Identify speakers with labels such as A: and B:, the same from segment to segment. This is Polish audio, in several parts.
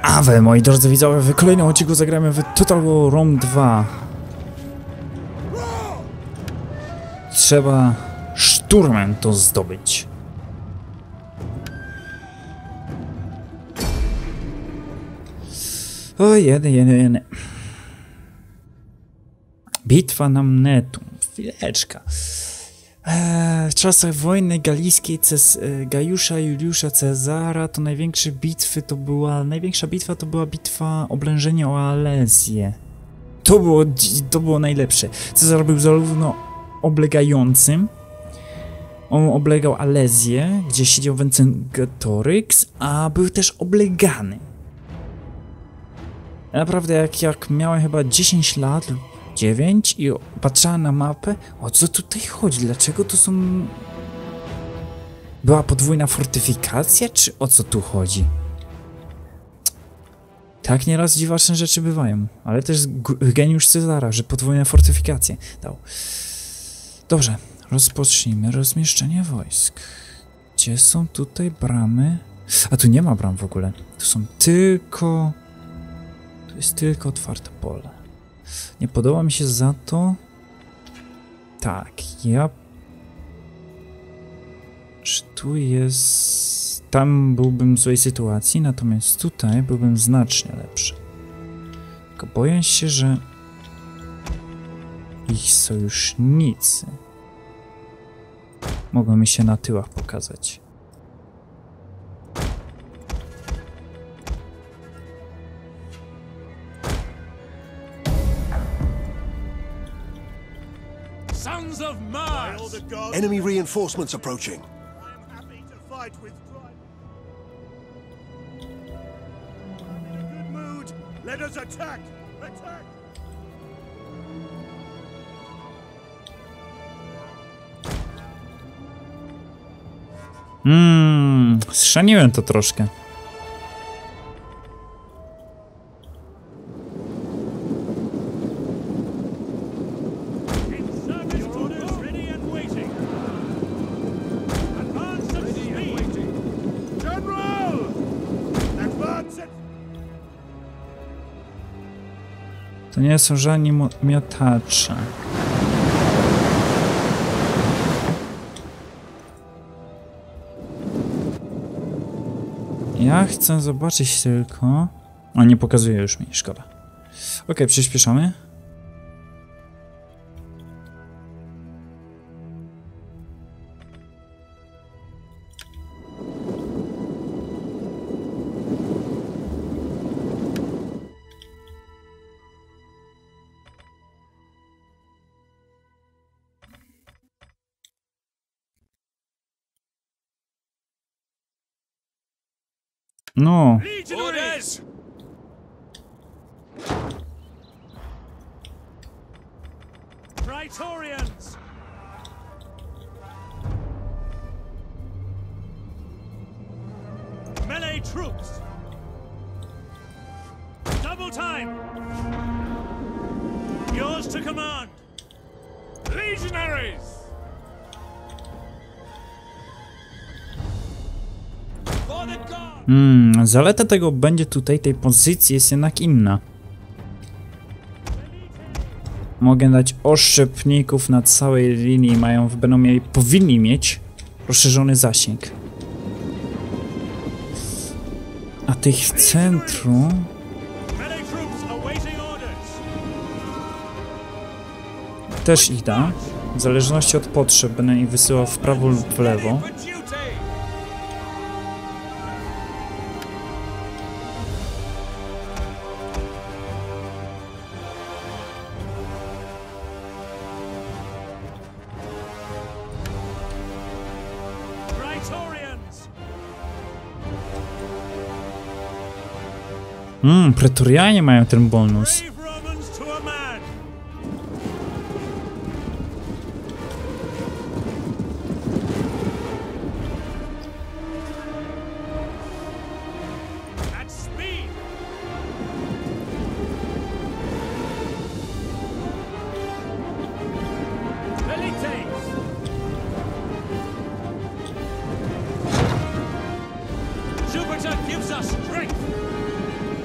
A: A wy, moi drodzy widzowie, w kolejnym odcinku zagramy w Total War Rome 2. Trzeba szturmem to zdobyć. O, jedy. Bitwa na Mnetum. Chwileczka. W czasach wojny galijskiej Gajusza Juliusza Cezara to największa bitwa to była bitwa oblężenia o Alezję. To było najlepsze. Cezar był zarówno oblegającym, on oblegał Alezję, gdzie siedział Vercingetorix, a był też oblegany. Naprawdę jak miałem chyba 10 lat, 9 i patrzałem na mapę, o co tutaj chodzi, dlaczego to są... Była podwójna fortyfikacja, czy o co tu chodzi? Tak nieraz dziwaczne rzeczy bywają, ale też geniusz Cezara, że podwójne fortyfikacje dał. Dobrze, rozpocznijmy rozmieszczenie wojsk. Gdzie są tutaj bramy? A tu nie ma bram w ogóle, tu są tylko... Tu jest tylko otwarte pole. Nie podoba mi się za to... Tak, Czy tu jest... Tam byłbym w złej sytuacji, natomiast tutaj byłbym znacznie lepszy. Tylko boję się, że... Ich sojusznicy mogą mi się na tyłach pokazać.
B: Enemy reinforcements approaching. I am happy to fight with pride. I'm in a good mood. Let us attack. Attack.
A: Schrzaniłem to troszkę. To nie są żadni miotacze. Ja chcę zobaczyć tylko... A nie pokazuje już mi, szkoda. Okej, przyspieszamy. No.
B: Orders. Praetorians. Melee troops. Double time. Yours to command. Legionaries.
A: Zaleta tego będzie tutaj, tej pozycji jest jednak inna. Mogę dać oszczepników na całej linii, powinni mieć rozszerzony zasięg. A tych w centrum... Też ich da. W zależności od potrzeb będę ich wysyłał w prawo lub w lewo. Pretorianie mają ten bonus.
B: Jupiter gives us strength.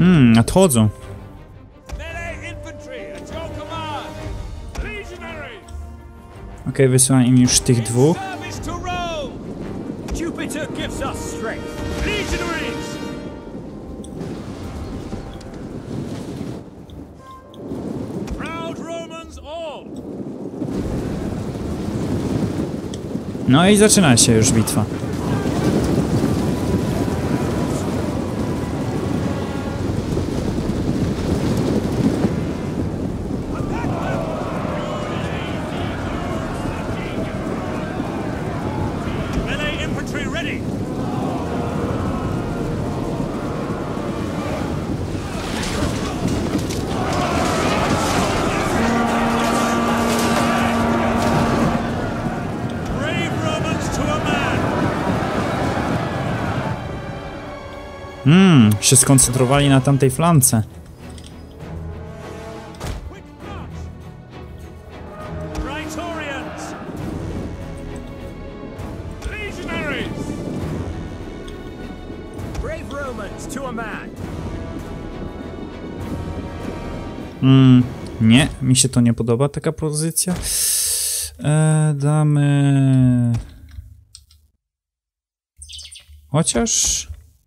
A: Nadchodzą. Okej, wysłałem im już tych dwóch.
C: Jupiter gives us strength. Legionaries! Proud Romans all!
A: No i zaczyna się już bitwa.
C: Melee infantry ready! Brave Romans to a man!
A: Się skoncentrowali na tamtej flance.
C: Quick march! Praetorians! Legionaries! Brave Romans to a man!
A: Nie, mi się to nie podoba, taka pozycja. Damy... Chociaż...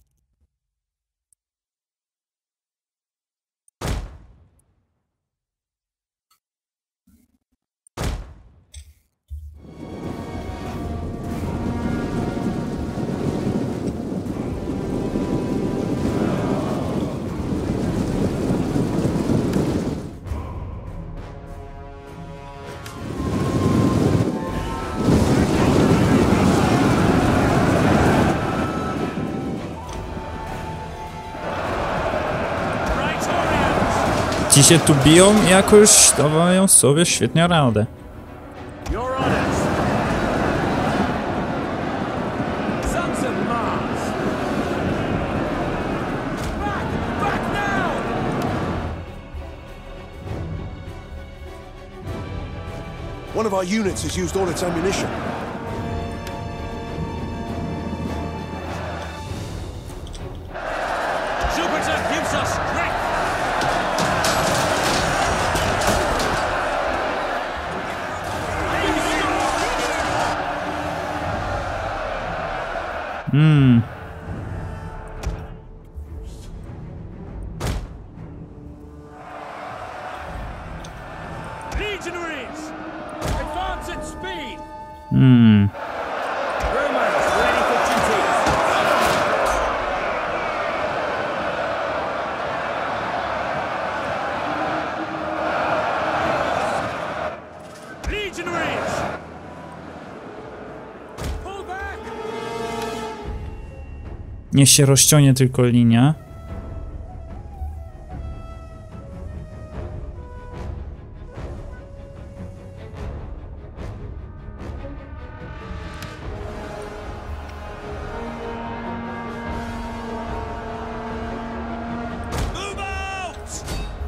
A: Ci się tu biją i jakoś dawają sobie świetnie radę.
C: Your orders! Sons of Mars! Back! Back now!
B: One of our units has used all its ammunition.
C: Jupiter gives us strength! Legionaries! Advance at speed! Romans ready for duty! Legionaries! Pull back!
A: Niech się rozciągnie tylko linia.
C: Move out!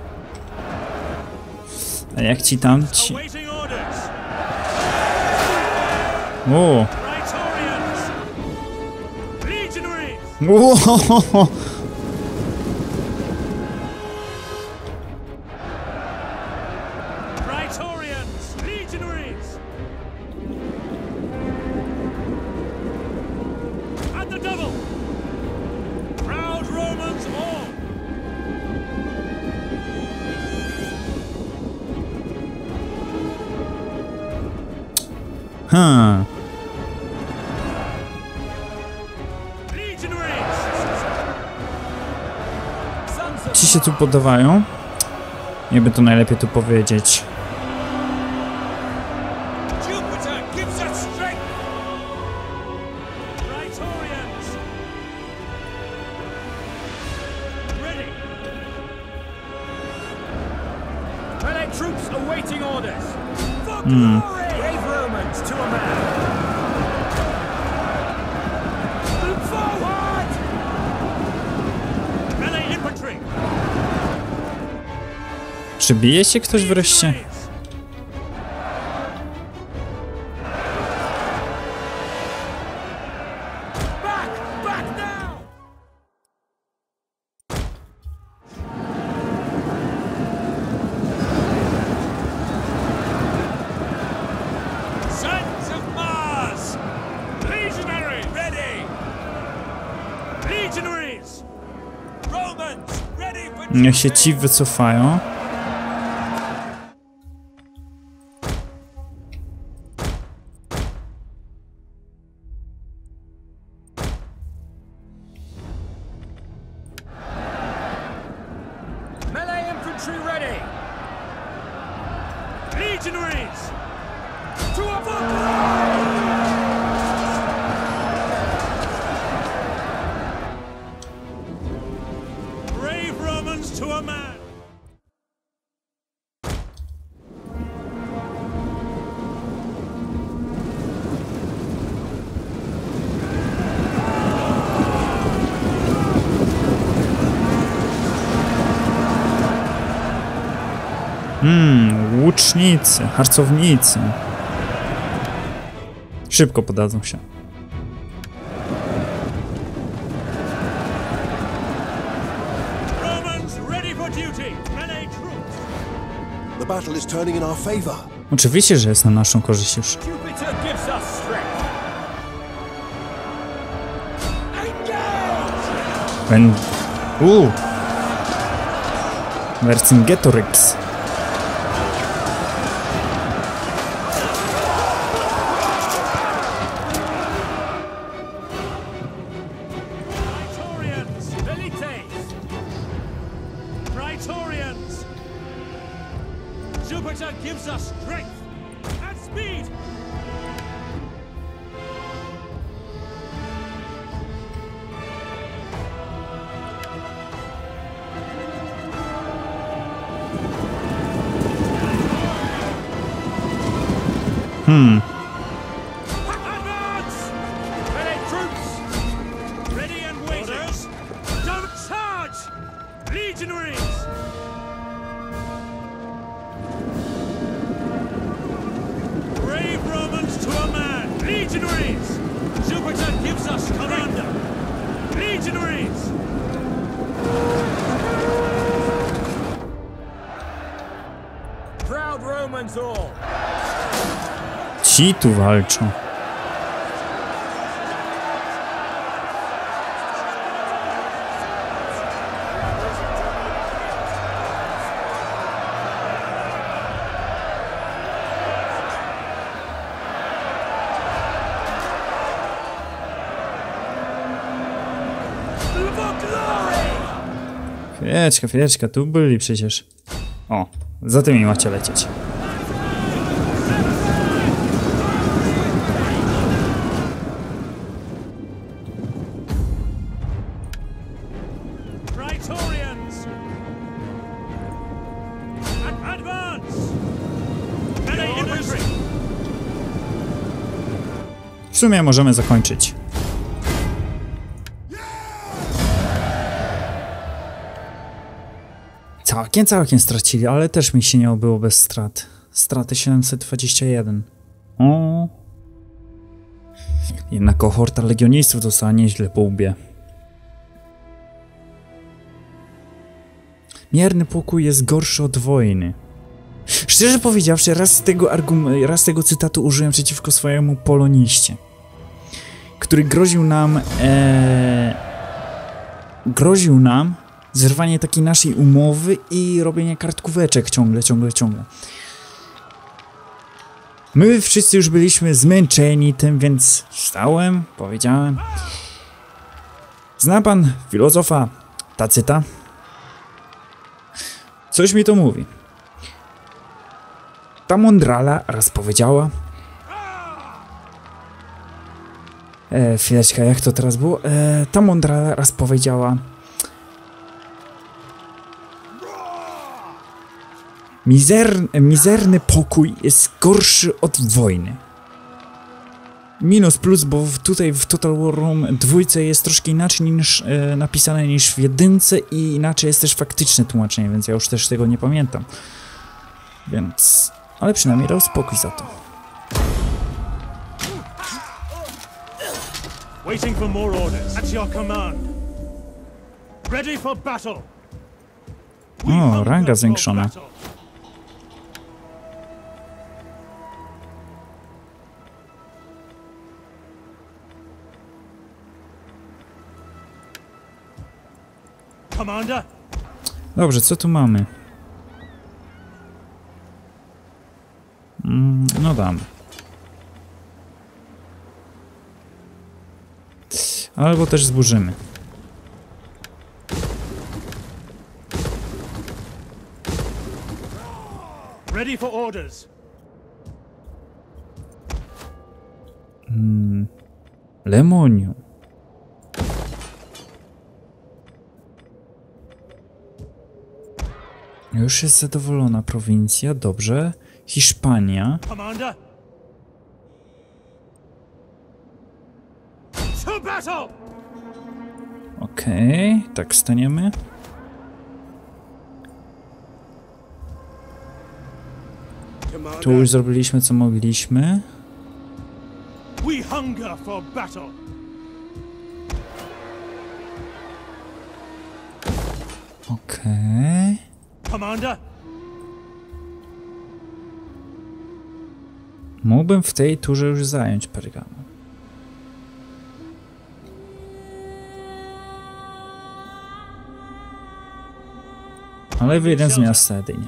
A: A jak ci tam ci...
C: Awaiting orders!
A: O!
C: Praetorians! Legionaries!
A: O!
C: Praetorians! Legionaries! At the double! Proud Romans all! Legionaries! Sons of
A: Ci się tu podawają. Jakby to najlepiej tu powiedzieć.
C: Jupiter gives us strength! Praetorians! Ready! Melee troops awaiting orders! For glory! Brave Romans to a man! Move forward! Melee infantry!
A: Czy bije się ktoś wreszcie?
C: Legionaries! Back! Back now!
A: Niech się ci wycofają.
C: Melee infantry ready! Legionaries! To brave Romans to a man!
A: Łucznicy, harcownicy. Szybko podadzą się.
C: Romans ready for duty! Melee troops!
B: The battle is turning in our favor.
A: Oczywiście, że jest na naszą korzyść już.
C: Jupiter gives us strength! Engage!
A: Vercingetorix.
C: Praetorians! Velites! Praetorians! Jupiter gives us strength and speed! Advance! Ready, troops! Ready and waiting! Don't charge! Legionaries! Brave Romans to a man! Legionaries! Jupiter gives us commander! Legionaries! Proud Romans all!
A: Ci tu walczą. Chwileczka, tu byli przecież. O, za tymi macie lecieć.
C: Praetorians! Advance! Melee infantry!
A: W sumie możemy zakończyć. Całkiem stracili, ale też mi się nie obyło bez strat. Straty 721. O. Jednak kohorta legionistów dostała nieźle po łbie. Mierny pokój jest gorszy od wojny. Szczerze powiedziawszy, raz tego cytatu użyłem przeciwko swojemu poloniście, który groził nam zerwanie takiej naszej umowy i robienie kartkóweczek ciągle. My wszyscy już byliśmy zmęczeni tym, więc wstałem, powiedziałem: zna pan filozofa Tacyta? Coś mi to mówi. Ta mądrala raz powiedziała... chwileczkę, jak to teraz było? Ta mądrala raz powiedziała... Mizerny pokój jest gorszy od wojny. Minus plus, bo tutaj w Total War Rome 2 jest troszkę inaczej niż napisane niż w 1 i inaczej jest też faktyczne tłumaczenie, więc ja już też tego nie pamiętam. Więc... ale przynajmniej dał spokój za to.
C: Waiting for more orders. At your command. Ready for battle.
A: O, ranga zwiększona.
C: Commander.
A: Dobrze, co tu mamy? No damy. Albo też zburzymy.
C: Ready for orders.
A: Lemoniu. Już jest zadowolona prowincja, dobrze. Hiszpania.
C: Commander. To battle.
A: Okej, tak staniemy. Tu już zrobiliśmy co mogliśmy.
C: We hunger for battle.
A: Okej.
C: Commander.
A: Mógłbym w tej turze już zająć Pergamon. Ale wyjdę z miasta jedynie.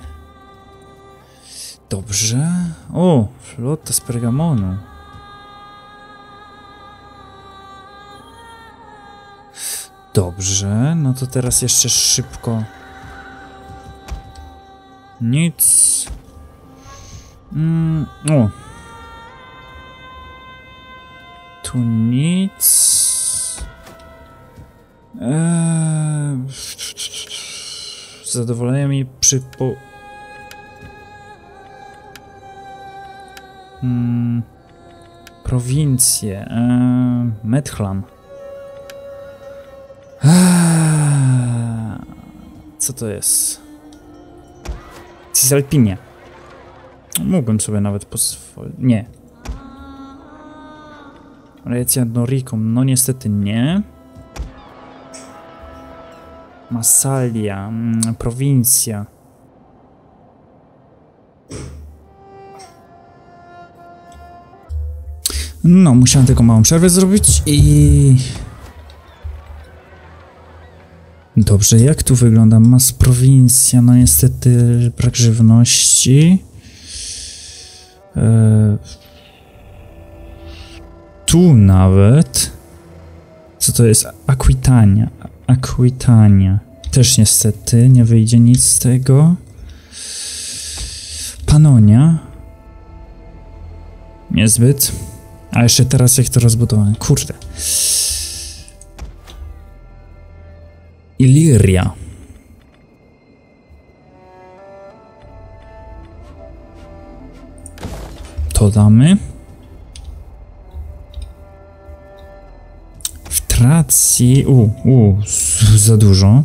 A: Dobrze. O, flota z Pergamonu. Dobrze, no to teraz jeszcze szybko. Nic. O. Tu nic. Zadowolenie mi prowincje. Medchlan. Co to jest? Cisalpinia. Mógłbym sobie nawet pozwolić. Nie. Recja Noricum. No niestety nie. Massalia. Prowincja. No, musiałem tylko małą przerwę zrobić i... Dobrze, jak tu wygląda? Mas prowincja, no niestety brak żywności. Tu nawet. Co to jest? Aquitania. Aquitania. Też niestety nie wyjdzie nic z tego. Panonia. Niezbyt. A jeszcze teraz jak to rozbudowałem. Kurde. Iliria. To damy. W Tracji... za dużo.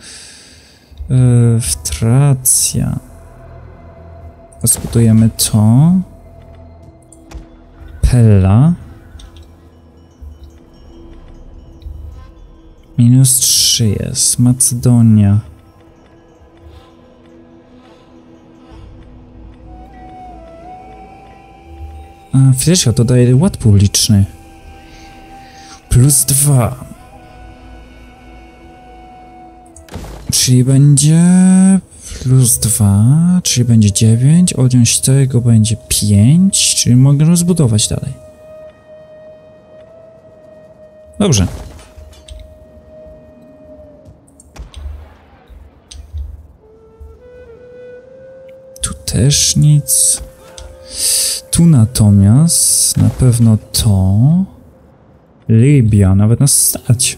A: W Tracja. Rozbudujemy to. Pella. -3 jest. Macedonia. Wiecie, to daje ład publiczny. +2. Czyli będzie +2, czyli będzie 9. Odjąć tego będzie 5, czyli mogę rozbudować dalej. Dobrze. Tu też nic. Tu natomiast na pewno to. Libia, nawet nas stać.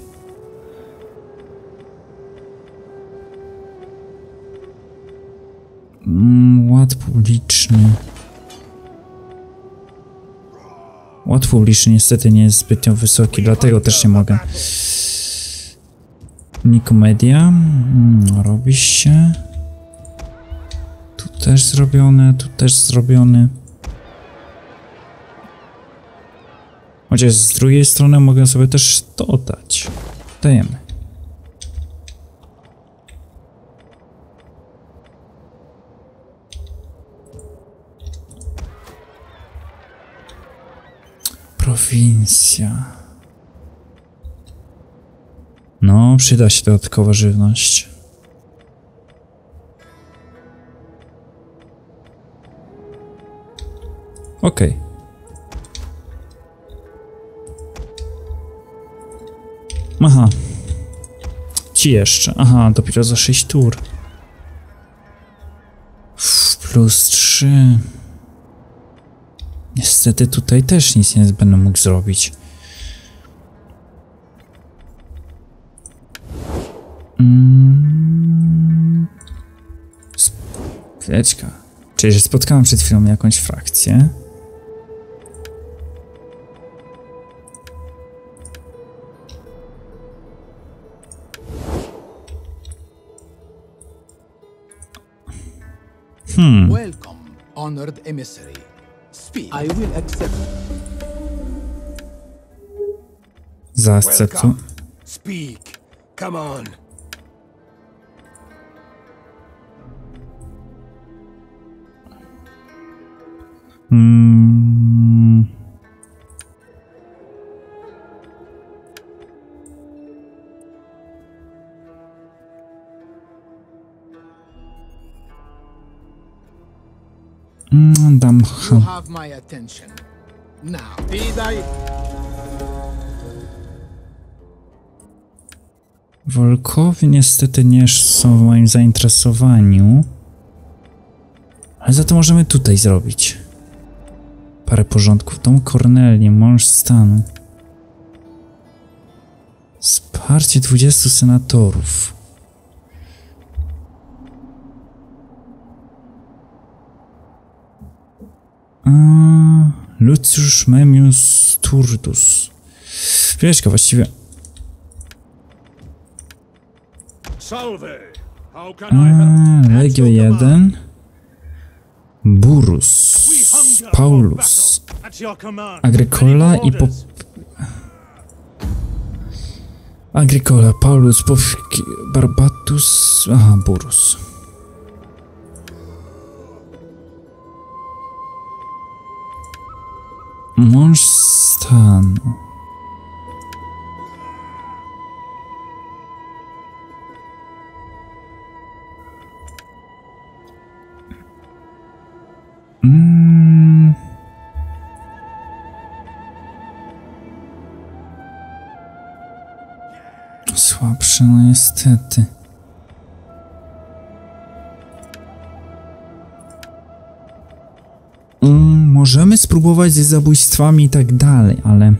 A: Ład publiczny. Ład publiczny niestety nie jest zbytnio wysoki, dlatego też nie mogę. Nikomedia. Robi się. Tu też zrobione, tu też zrobione. Chociaż z drugiej strony mogę sobie też to dać. Dajemy. Prowincja. No, przyda się dodatkowa żywność. Okej. Aha. Ci jeszcze. Aha, dopiero za 6 tur. Plus 3. Niestety tutaj też nic nie będę mógł zrobić. Chwileczka. Czyli, że spotkałem przed chwilą jakąś frakcję.
D: Welcome, honored emissary. Speak. I will accept.
A: Zaakceptuj.
B: Welcome. Speak. Come on.
A: Dam
D: You have my attention. Now, did I?
A: Wolkowie niestety nie są w moim zainteresowaniu. Ale za to możemy tutaj zrobić parę porządków. Dom Corneli, mąż stanu. Wsparcie 20 senatorów. Lucius Memmius Turdus. Chwileczkę, właściwie.
C: Salve. How can I help?
A: Legio 1. Burus.
C: We hunger for
A: Paulus.
C: battle. At your command.
A: Agricola
C: Any
A: i po...
C: orders?
A: Agricola, Paulus, Barbatus... Aha, Burus. Mąż stanu. Słabsze, no niestety. Możemy spróbować z zabójstwami i tak dalej, ale...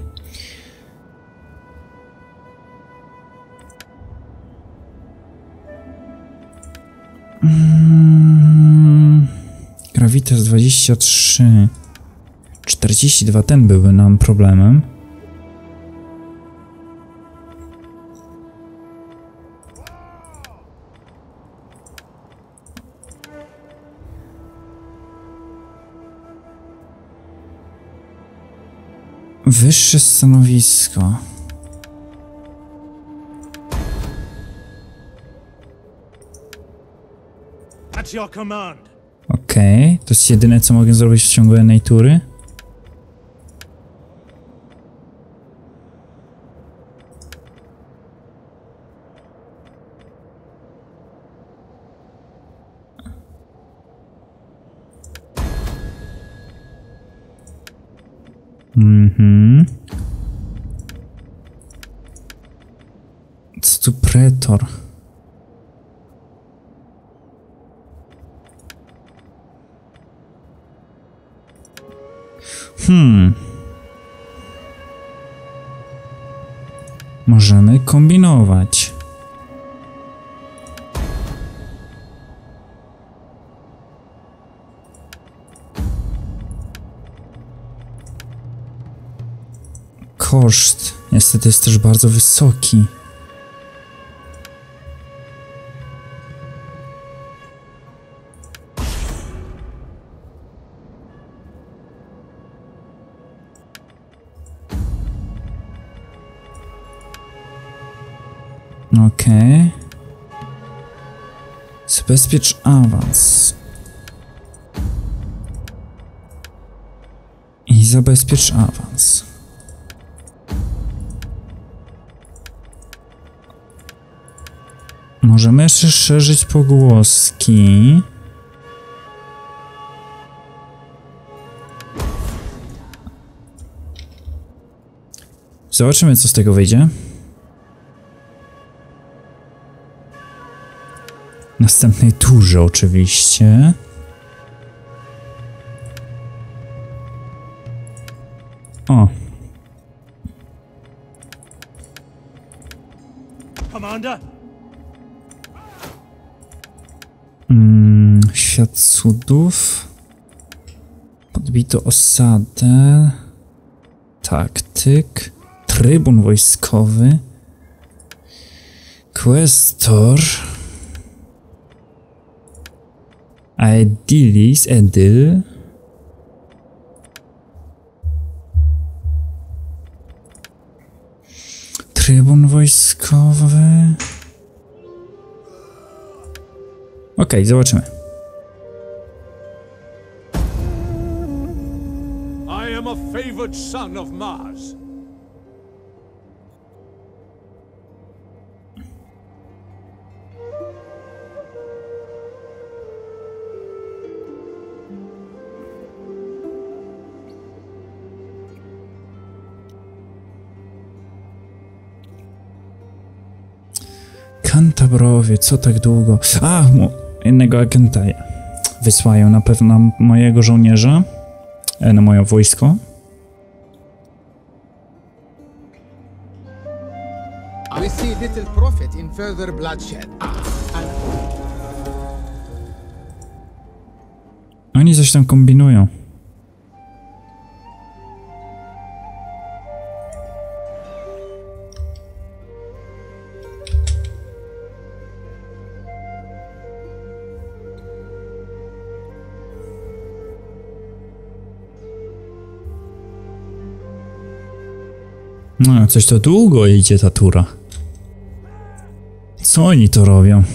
A: Gravitas 23... 42, ten byłby nam problemem. Wyższe stanowisko.
C: At your command.
A: Okej, to jest jedyne, co mogę zrobić w ciągu jednej tury. Co tu pretor? Możemy kombinować. Koszt niestety jest też bardzo wysoki. Okej. Zabezpiecz awans. I zabezpiecz awans. Możemy jeszcze szerzyć pogłoski. Zobaczymy, co z tego wyjdzie. Następnej turze oczywiście. O.
C: Commander.
A: Świat cudów. Podbito osadę. Taktyk. Trybun wojskowy. Questor. Aedilis, Edyl. Trybun wojskowy. Okej, zobaczymy.
C: I am a favored son of Mars.
A: Kantabrowie, co tak długo? A, jednego agenta wysłają na pewno mojego żołnierza, na moje wojsko.
D: I see little profit in further bloodshed.
A: Oni coś tam kombinują. No, coś to długo idzie ta tura. Co oni to robią?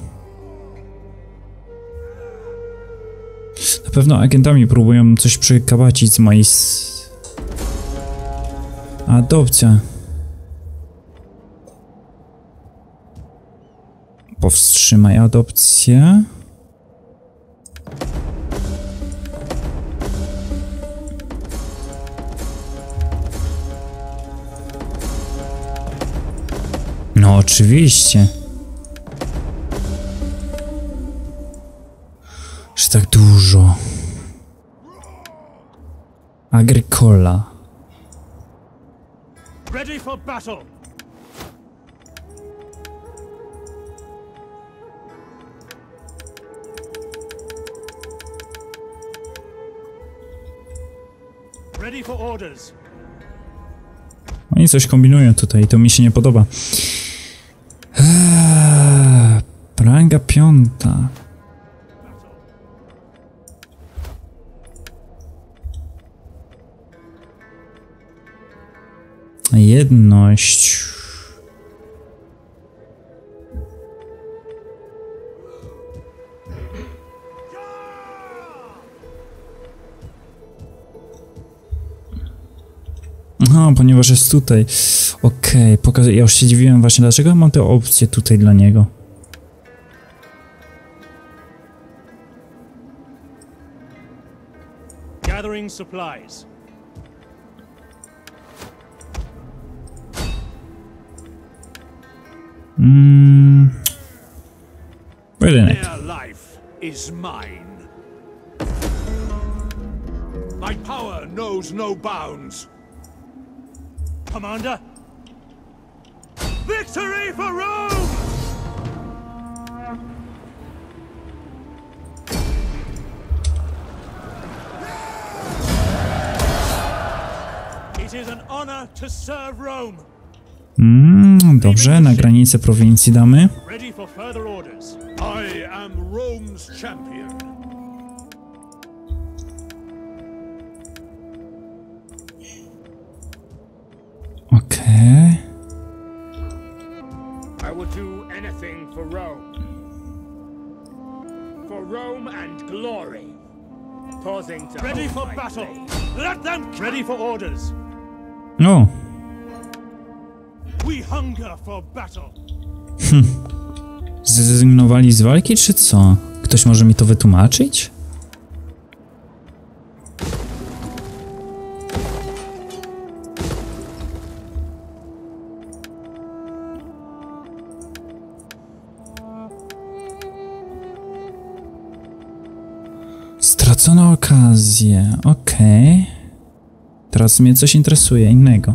A: Na pewno agentami próbują coś przekabacić z mojej... Adopcja. Powstrzymaj adopcję. No oczywiście. Że tak dużo. Agricola.
C: Ready for battle. Ready for orders.
A: Oni coś kombinują tutaj i to mi się nie podoba. Ranga 5. Jedność. Aha, ponieważ jest tutaj. Okej, ja już się dziwiłem właśnie, dlaczego mam tę opcję tutaj dla niego.
C: Gathering supplies.
A: Pojedynek.
C: Their life is mine. My power knows no bounds. Commander. Victory for Rome! It is an honor to serve Rome.
A: Dobrze, na granicę prowincji damy.
C: Ready for further orders. I am Rome's champion.
A: Okej.
C: I will do anything for Rome. For Rome and glory. Pausing to ready for battle. Let them ready for orders.
A: O,
C: We hunger for battle.
A: zrezygnowali z walki, czy co? Ktoś może mi to wytłumaczyć? Co na okazję, okej. Teraz mnie coś interesuje innego.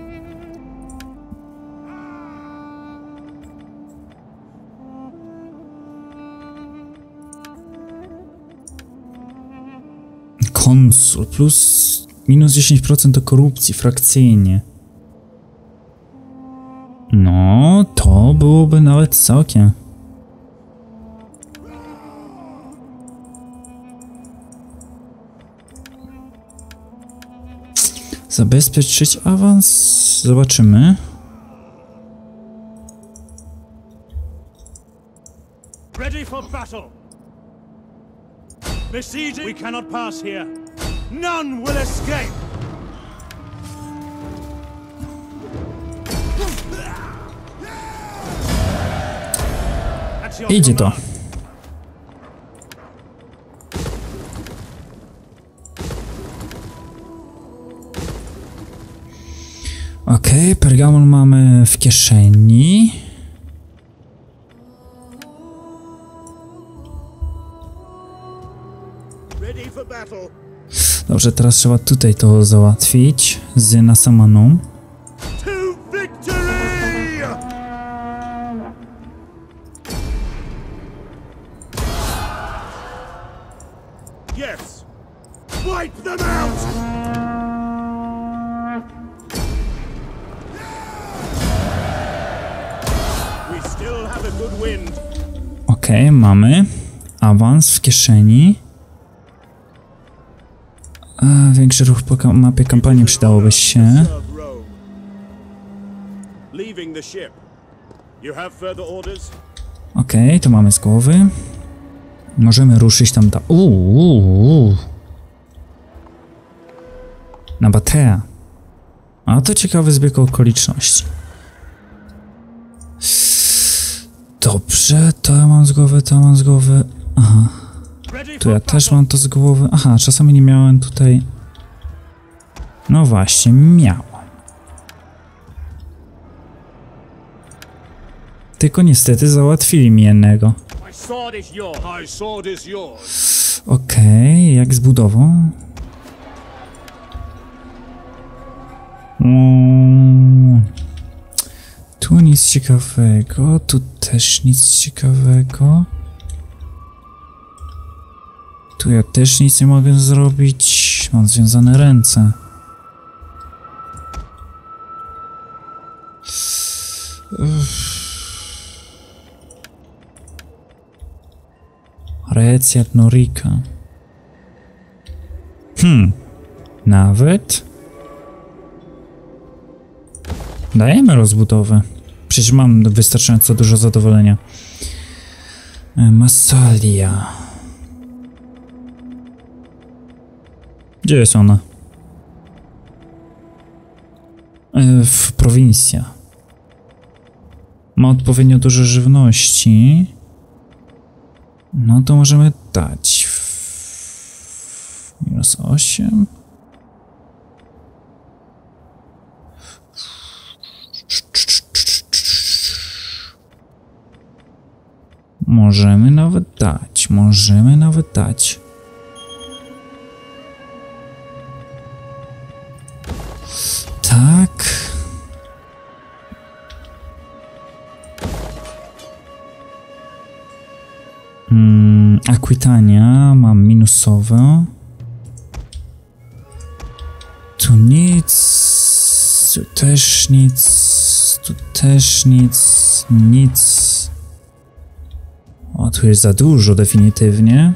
A: Konsul plus minus 10% do korupcji frakcyjnie. No, to byłoby nawet całkiem. Zabezpieczyć awans? Zobaczymy.
C: Ready for battle. Besieging. We cannot pass here. None will escape. At your
A: Idzie to.
C: command.
A: Okej, pergamon mamy w kieszeni.
B: Ready for battle.
A: Dobrze, teraz trzeba tutaj to załatwić z Nasamaną.
B: To victory! Yes. Wipe them out! We still have a good wind.
A: Okej, mamy awans w kieszeni. Większy ruch po mapie kampanii przydałoby się.
B: Serve Rome. Leaving the ship. You have further orders?
A: Okej, to mamy z głowy. Możemy ruszyć tam da... Na Batea. A to ciekawy zbieg okoliczności. Dobrze, to ja mam z głowy, to mam z głowy. Aha. Tu ja też mam to z głowy. Aha, czasami nie miałem tutaj... No właśnie, miałem. Tylko niestety załatwili mi jednego.
C: My sword is yours.
B: My sword is yours.
A: Okej, jak z budową? Tu nic ciekawego, tu też nic ciekawego. Tu ja też nic nie mogę zrobić. Mam związane ręce. Recjat Norika. Nawet? Dajemy rozbudowę. Przecież mam wystarczająco dużo zadowolenia. Massalia. Gdzie jest ona? W prowincja. Ma odpowiednio dużo żywności. No to możemy dać. Minus 8. Możemy nawet dać. Możemy nawet dać. Tak. Akwitania mam minusowe. Tu nic. Tu też nic. Tu też nic. Nic. O, tu jest za dużo definitywnie.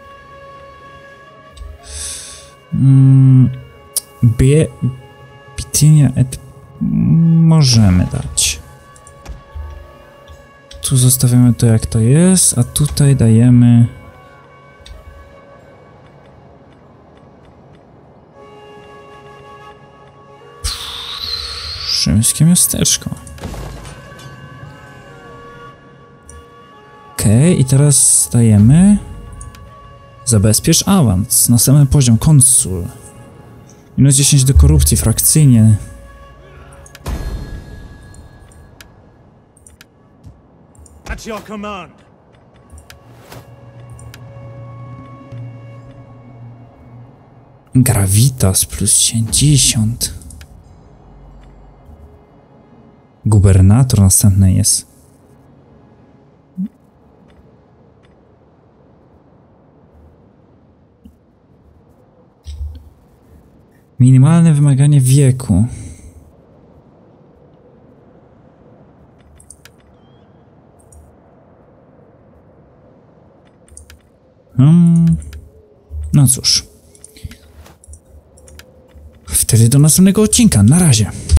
A: Bitynia et... Możemy dać. Tu zostawiamy to jak to jest, a tutaj dajemy... Rzymskie miasteczko. Okej, i teraz dajemy... Zabezpiecz awans. Następny poziom, konsul. Minus 10 do korupcji, frakcyjnie.
C: At your command.
A: Gravitas plus 50. Gubernator następny jest. Minimalne wymaganie wieku. No cóż. Wtedy do następnego odcinka. Na razie.